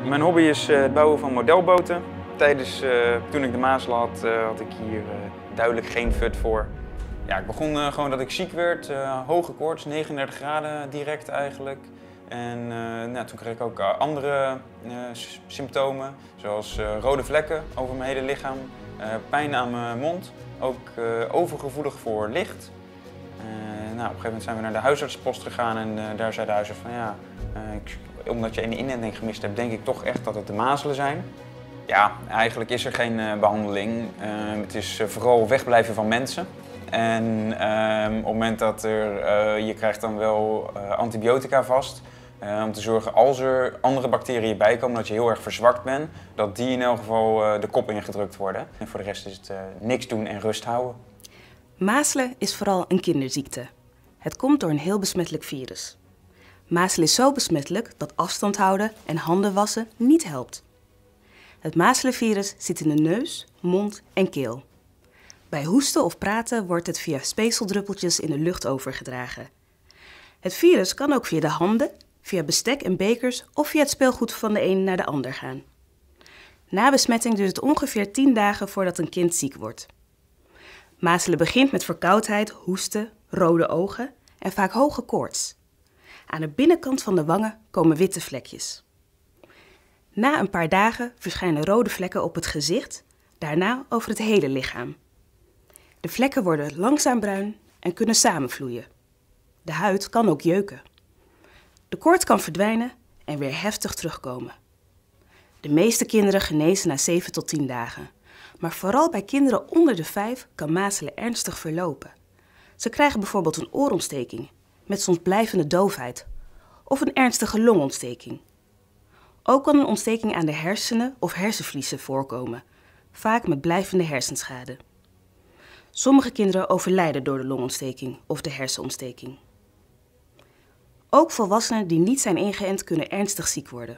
Mijn hobby is het bouwen van modelboten. Toen ik de mazelen had, had ik hier duidelijk geen fut voor. Ja, ik begon gewoon dat ik ziek werd, hoge koorts, 39 graden direct eigenlijk. En toen kreeg ik ook andere symptomen, zoals rode vlekken over mijn hele lichaam, pijn aan mijn mond, ook overgevoelig voor licht. Op een gegeven moment zijn we naar de huisartsenpost gegaan en daar zei de huisarts van ja, omdat je een inenting gemist hebt, denk ik toch echt dat het de mazelen zijn. Ja, eigenlijk is er geen behandeling. Het is vooral wegblijven van mensen. En op het moment dat je krijgt dan wel antibiotica vast. Om te zorgen als er andere bacteriën bij komen, dat je heel erg verzwakt bent, dat die in elk geval de kop ingedrukt worden. En voor de rest is het niks doen en rust houden. Mazelen is vooral een kinderziekte. Het komt door een heel besmettelijk virus. Mazelen is zo besmettelijk dat afstand houden en handen wassen niet helpt. Het mazelenvirus zit in de neus, mond en keel. Bij hoesten of praten wordt het via speekseldruppeltjes in de lucht overgedragen. Het virus kan ook via de handen, via bestek en bekers of via het speelgoed van de een naar de ander gaan. Na besmetting duurt het ongeveer 10 dagen voordat een kind ziek wordt. Mazelen begint met verkoudheid, hoesten, rode ogen en vaak hoge koorts. Aan de binnenkant van de wangen komen witte vlekjes. Na een paar dagen verschijnen rode vlekken op het gezicht, daarna over het hele lichaam. De vlekken worden langzaam bruin en kunnen samenvloeien. De huid kan ook jeuken. De koorts kan verdwijnen en weer heftig terugkomen. De meeste kinderen genezen na 7 tot 10 dagen. Maar vooral bij kinderen onder de 5 kan mazelen ernstig verlopen. Ze krijgen bijvoorbeeld een oorontsteking met soms blijvende doofheid of een ernstige longontsteking. Ook kan een ontsteking aan de hersenen of hersenvliezen voorkomen, vaak met blijvende hersenschade. Sommige kinderen overlijden door de longontsteking of de hersenontsteking. Ook volwassenen die niet zijn ingeënt kunnen ernstig ziek worden.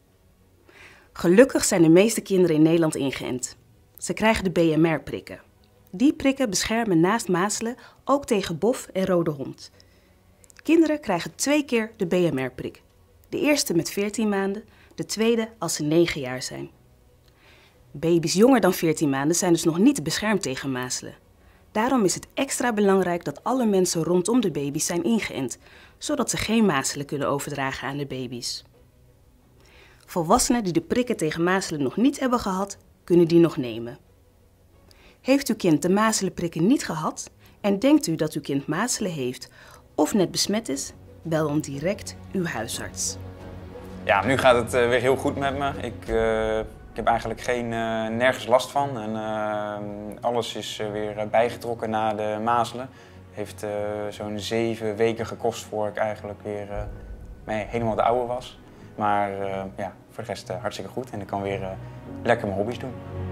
Gelukkig zijn de meeste kinderen in Nederland ingeënt. Ze krijgen de BMR-prikken. Die prikken beschermen naast mazelen ook tegen bof en rode hond. Kinderen krijgen 2 keer de BMR-prik. De eerste met 14 maanden, de tweede als ze 9 jaar zijn. Baby's jonger dan 14 maanden zijn dus nog niet beschermd tegen mazelen. Daarom is het extra belangrijk dat alle mensen rondom de baby's zijn ingeënt, zodat ze geen mazelen kunnen overdragen aan de baby's. Volwassenen die de prikken tegen mazelen nog niet hebben gehad, kunnen die nog nemen. Heeft uw kind de mazelenprikken niet gehad en denkt u dat uw kind mazelen heeft of net besmet is, bel dan direct uw huisarts. Ja, nu gaat het weer heel goed met me. Ik heb eigenlijk nergens last van en alles is weer bijgetrokken na de mazelen. Het heeft zo'n 7 weken gekost voor ik eigenlijk weer helemaal de oude was. Maar ja, voor de rest hartstikke goed en ik kan weer lekker mijn hobby's doen.